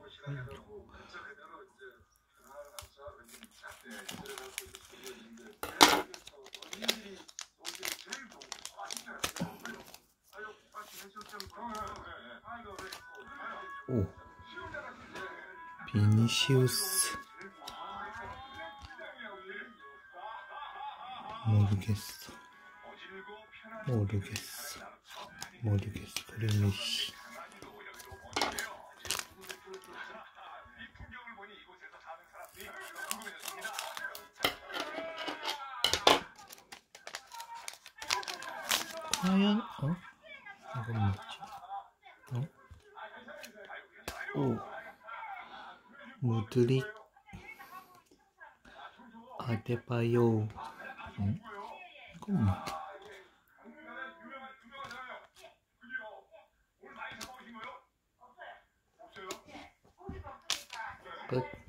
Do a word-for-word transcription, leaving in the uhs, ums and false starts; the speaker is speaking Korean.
오, 비니시우스. 모르겠어. 모르겠어. 모르겠어. 그래, 메시. 과연, 어? 이건 뭐지? 어? 오. 무드릭. 아데바요. 응? 이건 뭐? 끝.